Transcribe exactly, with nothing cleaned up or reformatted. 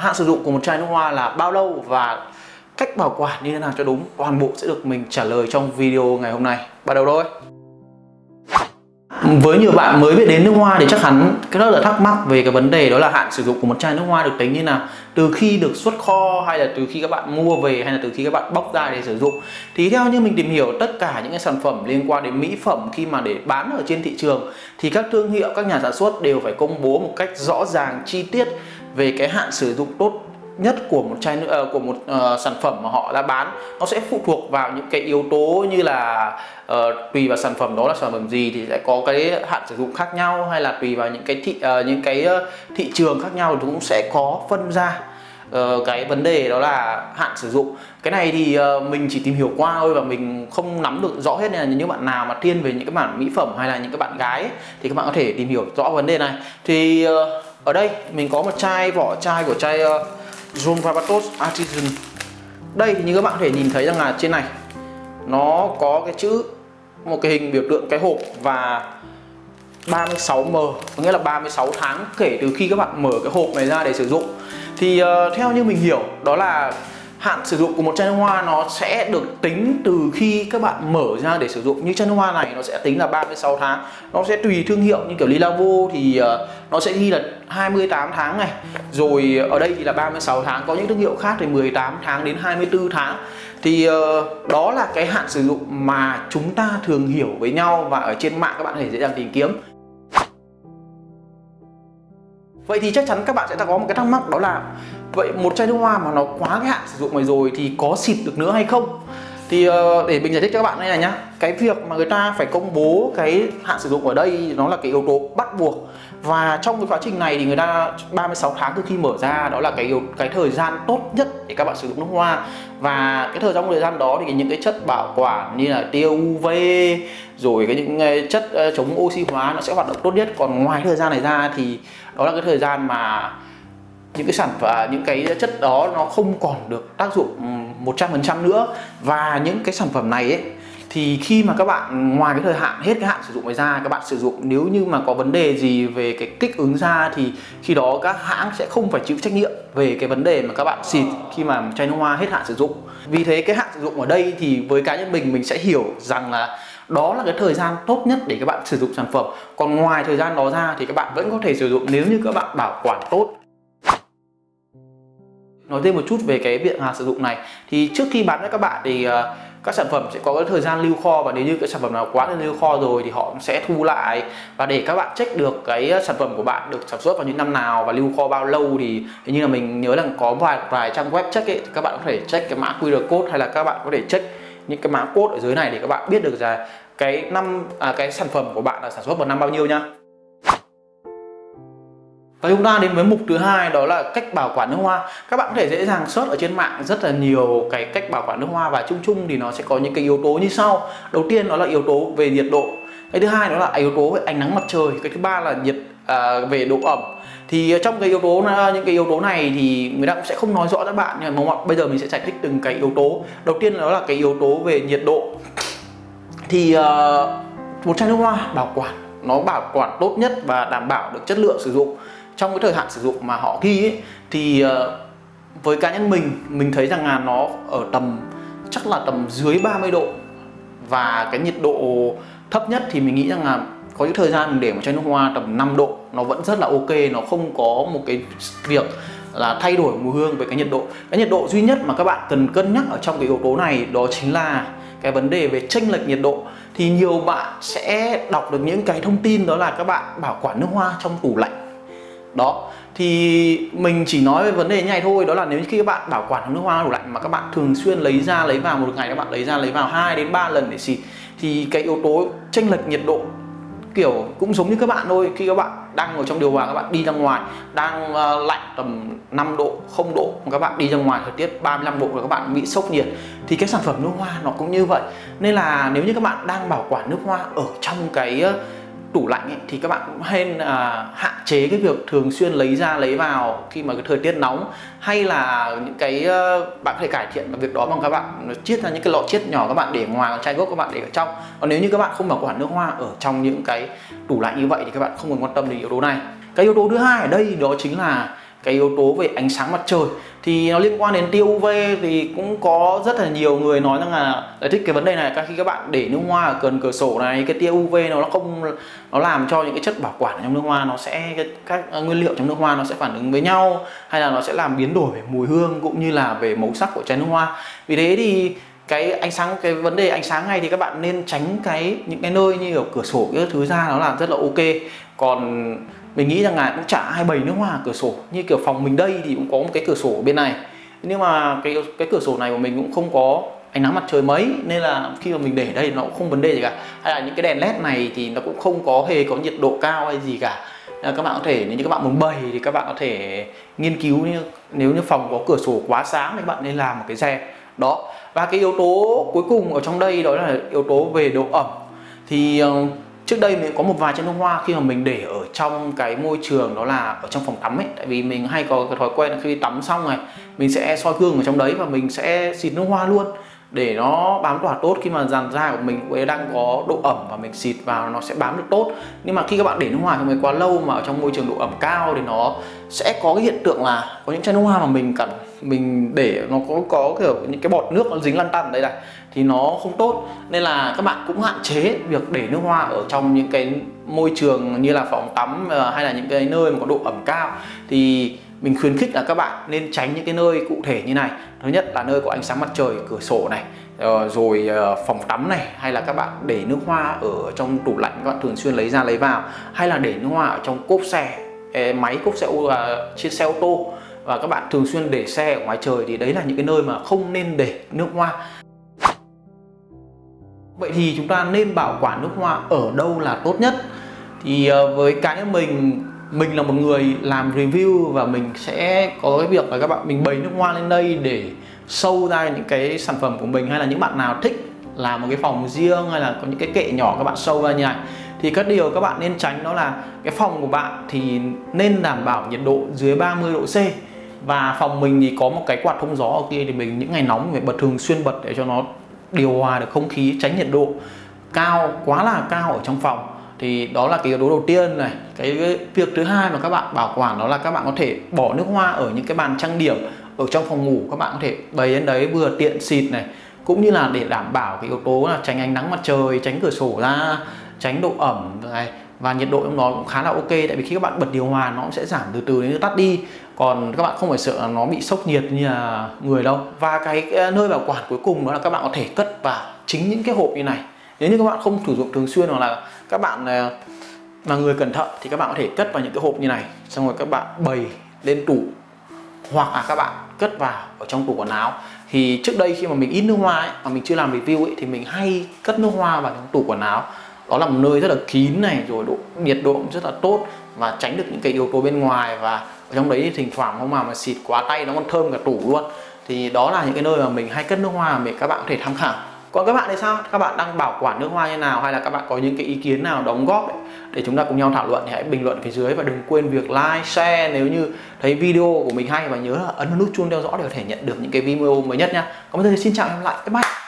hạn sử dụng của một chai nước hoa là bao lâu và cách bảo quản như thế nào cho đúng, toàn bộ sẽ được mình trả lời trong video ngày hôm nay. Bắt đầu thôi. Với nhiều bạn mới biết đến nước hoa thì chắc hẳn rất là thắc mắc về cái vấn đề đó là hạn sử dụng của một chai nước hoa được tính như nào, từ khi được xuất kho hay là từ khi các bạn mua về hay là từ khi các bạn bóc ra để sử dụng. Thì theo như mình tìm hiểu, tất cả những cái sản phẩm liên quan đến mỹ phẩm khi mà để bán ở trên thị trường thì các thương hiệu, các nhà sản xuất đều phải công bố một cách rõ ràng, chi tiết về cái hạn sử dụng tốt nhất của một chai nữa, của một uh, sản phẩm mà họ đã bán. Nó sẽ phụ thuộc vào những cái yếu tố như là uh, tùy vào sản phẩm đó là sản phẩm gì thì sẽ có cái hạn sử dụng khác nhau, hay là tùy vào những cái thị uh, những cái uh, thị trường khác nhau thì cũng sẽ có phân ra uh, cái vấn đề đó là hạn sử dụng. Cái này thì uh, mình chỉ tìm hiểu qua thôi và mình không nắm được rõ hết, nên là những bạn nào mà thiên về những cái mảng mỹ phẩm hay là những cái bạn gái ấy, thì các bạn có thể tìm hiểu rõ vấn đề này. Thì uh, ở đây mình có một chai, vỏ chai của chai uh, John Varvatos Artisan. Đây thì như các bạn có thể nhìn thấy rằng là trên này nó có cái chữ, một cái hình biểu tượng cái hộp và ba mươi sáu M, có nghĩa là ba mươi sáu tháng kể từ khi các bạn mở cái hộp này ra để sử dụng. Thì uh, theo như mình hiểu đó là hạn sử dụng của một chai nước hoa nó sẽ được tính từ khi các bạn mở ra để sử dụng. Như chai nước hoa này nó sẽ tính là ba mươi sáu tháng. Nó sẽ tùy thương hiệu, như kiểu Lilavo thì uh, nó sẽ ghi là hai mươi tám tháng này. Rồi ở đây thì là ba mươi sáu tháng, có những thương hiệu khác thì mười tám tháng đến hai mươi tư tháng. Thì uh, đó là cái hạn sử dụng mà chúng ta thường hiểu với nhau và ở trên mạng các bạn có thể dễ dàng tìm kiếm. Vậy thì chắc chắn các bạn sẽ có một cái thắc mắc, đó là vậy một chai nước hoa mà nó quá cái hạn sử dụng này rồi thì có xịt được nữa hay không? Thì uh, để mình giải thích cho các bạn đây này nhá. Cái việc mà người ta phải công bố cái hạn sử dụng ở đây nó là cái yếu tố bắt buộc. Và trong cái quá trình này thì người ta ba mươi sáu tháng từ khi mở ra, đó là cái yếu, cái thời gian tốt nhất để các bạn sử dụng nước hoa. Và cái thời trong thời gian đó thì những cái chất bảo quản như là tia u vê, rồi cái những chất uh, chống oxy hóa nó sẽ hoạt động tốt nhất. Còn ngoài thời gian này ra thì đó là cái thời gian mà những cái sản phẩm, những cái chất đó nó không còn được tác dụng một trăm phần trăm nữa. Và những cái sản phẩm này ấy, thì khi mà các bạn ngoài cái thời hạn hết cái hạn sử dụng này ra, các bạn sử dụng nếu như mà có vấn đề gì về cái kích ứng da thì khi đó các hãng sẽ không phải chịu trách nhiệm về cái vấn đề mà các bạn xịt khi mà chai nước hoa hết hạn sử dụng. Vì thế cái hạn sử dụng ở đây thì với cá nhân mình mình sẽ hiểu rằng là đó là cái thời gian tốt nhất để các bạn sử dụng sản phẩm. Còn ngoài thời gian đó ra thì các bạn vẫn có thể sử dụng nếu như các bạn bảo quản tốt. Nói thêm một chút về cái việc hạn sử dụng này, thì trước khi bán cho các bạn thì uh, các sản phẩm sẽ có cái thời gian lưu kho, và nếu như cái sản phẩm nào quá là lưu kho rồi thì họ sẽ thu lại. Và để các bạn check được cái sản phẩm của bạn được sản xuất vào những năm nào và lưu kho bao lâu thì hình như là mình nhớ là có vài vài trang web check ấy, thì các bạn có thể check cái mã quy rờ code, hay là các bạn có thể check những cái mã code ở dưới này để các bạn biết được là cái năm à, cái sản phẩm của bạn là sản xuất vào năm bao nhiêu nhá. Và chúng ta đến với mục thứ hai, đó là cách bảo quản nước hoa. Các bạn có thể dễ dàng search ở trên mạng rất là nhiều cái cách bảo quản nước hoa, và chung chung thì nó sẽ có những cái yếu tố như sau. Đầu tiên đó là yếu tố về nhiệt độ. Cái thứ hai đó là yếu tố về ánh nắng mặt trời. Cái thứ ba là nhiệt à, về độ ẩm. Thì trong cái yếu tố những cái yếu tố này thì người ta cũng sẽ không nói rõ cho bạn, nhưng mà bây giờ mình sẽ giải thích từng cái yếu tố. Đầu tiên đó là cái yếu tố về nhiệt độ. Thì uh, một chai nước hoa bảo quản nó bảo quản tốt nhất và đảm bảo được chất lượng sử dụng trong cái thời hạn sử dụng mà họ ghi ấy, thì uh, với cá nhân mình mình thấy rằng là nó ở tầm chắc là tầm dưới ba mươi độ. Và cái nhiệt độ thấp nhất thì mình nghĩ rằng là có những thời gian mình để một chai nước hoa tầm năm độ nó vẫn rất là ok, nó không có một cái việc là thay đổi mùi hương về cái nhiệt độ. Cái nhiệt độ duy nhất mà các bạn cần cân nhắc ở trong cái yếu tố này đó chính là cái vấn đề về chênh lệch nhiệt độ. Thì nhiều bạn sẽ đọc được những cái thông tin đó là các bạn bảo quản nước hoa trong tủ lạnh. Đó, thì mình chỉ nói về vấn đề như này thôi, đó là nếu như khi các bạn bảo quản nước hoa trong tủ lạnh mà các bạn thường xuyên lấy ra lấy vào, một ngày các bạn lấy ra lấy vào hai đến ba lần để xịt, thì cái yếu tố chênh lệch nhiệt độ kiểu cũng giống như các bạn thôi. Khi các bạn đang ở trong điều hòa, các bạn đi ra ngoài đang uh, lạnh tầm năm độ, không độ, các bạn đi ra ngoài thời tiết ba mươi lăm độ và các bạn bị sốc nhiệt, thì cái sản phẩm nước hoa nó cũng như vậy. Nên là nếu như các bạn đang bảo quản nước hoa ở trong cái uh, tủ lạnh ấy, thì các bạn cũng nên à, hạn chế cái việc thường xuyên lấy ra lấy vào khi mà cái thời tiết nóng, hay là những cái uh, bạn có thể cải thiện việc đó bằng các bạn chiết ra những cái lọ chiết nhỏ, các bạn để ngoài, còn chai gốc các bạn để ở trong. Còn nếu như các bạn không bảo quản nước hoa ở trong những cái tủ lạnh như vậy thì các bạn không cần quan tâm đến yếu tố này. Cái yếu tố thứ hai ở đây đó chính là cái yếu tố về ánh sáng mặt trời thì nó liên quan đến tia u vê, thì cũng có rất là nhiều người nói rằng là giải thích cái vấn đề này. Các khi các bạn để nước hoa ở gần cửa sổ này, cái tia u vê nó không nó làm cho những cái chất bảo quản trong nước hoa nó sẽ các nguyên liệu trong nước hoa nó sẽ phản ứng với nhau, hay là nó sẽ làm biến đổi về mùi hương cũng như là về màu sắc của chai nước hoa. Vì thế thì cái ánh sáng cái vấn đề ánh sáng này thì các bạn nên tránh cái những cái nơi như ở cửa sổ cái thứ ra, nó là rất là ok. Còn mình nghĩ rằng là cũng chả ai bày nước hoa ở cửa sổ, như kiểu phòng mình đây thì cũng có một cái cửa sổ ở bên này, nhưng mà cái cái cửa sổ này của mình cũng không có ánh nắng mặt trời mấy, nên là khi mà mình để ở đây nó cũng không vấn đề gì cả. Hay là những cái đèn led này thì nó cũng không có hề có nhiệt độ cao hay gì cả. Các bạn có thể, nếu như các bạn muốn bày thì các bạn có thể nghiên cứu, như nếu như phòng có cửa sổ quá sáng thì các bạn nên làm một cái rèm đó. Và cái yếu tố cuối cùng ở trong đây đó là yếu tố về độ ẩm. Thì uh, trước đây mình có một vài chai nước hoa khi mà mình để ở trong cái môi trường đó là ở trong phòng tắm ấy, tại vì mình hay có cái thói quen là khi tắm xong này mình sẽ soi gương ở trong đấy và mình sẽ xịt nước hoa luôn để nó bám tỏa tốt. Khi mà làn da của mình đang có độ ẩm và mình xịt vào nó sẽ bám được tốt. Nhưng mà khi các bạn để nước hoa trong đấy quá lâu mà ở trong môi trường độ ẩm cao thì nó sẽ có cái hiện tượng là có những chai nước hoa mà mình cần mình để nó có có kiểu những cái bọt nước nó dính lăn tăn đây này thì nó không tốt. Nên là các bạn cũng hạn chế việc để nước hoa ở trong những cái môi trường như là phòng tắm hay là những cái nơi mà có độ ẩm cao. Thì mình khuyến khích là các bạn nên tránh những cái nơi cụ thể như này. Thứ nhất là nơi có ánh sáng mặt trời, cửa sổ này, rồi phòng tắm này, hay là các bạn để nước hoa ở trong tủ lạnh các bạn thường xuyên lấy ra lấy vào, hay là để nước hoa ở trong cốp xe, máy cốp xe trên xe ô tô, và các bạn thường xuyên để xe ở ngoài trời, thì đấy là những cái nơi mà không nên để nước hoa. Vậy thì chúng ta nên bảo quản nước hoa ở đâu là tốt nhất? Thì với cá nhân mình, mình là một người làm review và mình sẽ có cái việc là các bạn mình bày nước hoa lên đây để show ra những cái sản phẩm của mình, hay là những bạn nào thích làm một cái phòng riêng hay là có những cái kệ nhỏ các bạn show ra như này. Thì các điều các bạn nên tránh đó là cái phòng của bạn thì nên đảm bảo nhiệt độ dưới ba mươi độ C. Và phòng mình thì có một cái quạt thông gió ở kia, thì mình những ngày nóng phải bật thường xuyên bật để cho nó điều hòa được không khí, tránh nhiệt độ cao quá là cao ở trong phòng. Thì đó là cái yếu tố đầu tiên này. Cái việc thứ hai mà các bạn bảo quản đó là các bạn có thể bỏ nước hoa ở những cái bàn trang điểm ở trong phòng ngủ, các bạn có thể bày lên đấy vừa tiện xịt này, cũng như là để đảm bảo cái yếu tố là tránh ánh nắng mặt trời, tránh cửa sổ ra, tránh độ ẩm này, và nhiệt độ trong đó cũng khá là ok. Tại vì khi các bạn bật điều hòa nó cũng sẽ giảm từ từ đến tắt đi, còn các bạn không phải sợ là nó bị sốc nhiệt như là người đâu. Và cái nơi bảo quản cuối cùng đó là các bạn có thể cất vào chính những cái hộp như này. Nếu như các bạn không sử dụng thường xuyên hoặc là các bạn là người cẩn thận thì các bạn có thể cất vào những cái hộp như này, xong rồi các bạn bày lên tủ, hoặc là các bạn cất vào ở trong tủ quần áo. Thì trước đây khi mà mình ít nước hoa ấy, mà mình chưa làm review ấy, thì mình hay cất nước hoa vào trong tủ quần áo. Đó là một nơi rất là kín này, rồi độ nhiệt độ cũng rất là tốt và tránh được những cái yếu tố bên ngoài. Và ở trong đấy thì thỉnh thoảng không mà mà xịt quá tay nó còn thơm cả tủ luôn. Thì đó là những cái nơi mà mình hay cất nước hoa mà các bạn có thể tham khảo. Còn các bạn thì sao? Các bạn đang bảo quản nước hoa như nào, hay là các bạn có những cái ý kiến nào đóng góp ấy, để chúng ta cùng nhau thảo luận thì hãy bình luận phía dưới. Và đừng quên việc like, share nếu như thấy video của mình hay, và nhớ là ấn nút chuông theo dõi để có thể nhận được những cái video mới nhất nha. Còn bây giờ thì xin chào và hẹn gặp lại. Bye bye.